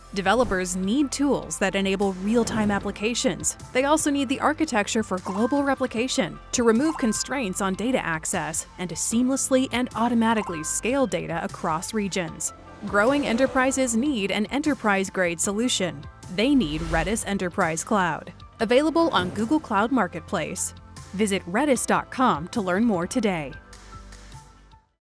Developers need tools that enable real-time applications. They also need the architecture for global replication to remove constraints on data access and to seamlessly and automatically scale data across regions. Growing enterprises need an enterprise-grade solution. They need Redis Enterprise Cloud. Available on Google Cloud Marketplace. Visit redis.com to learn more today.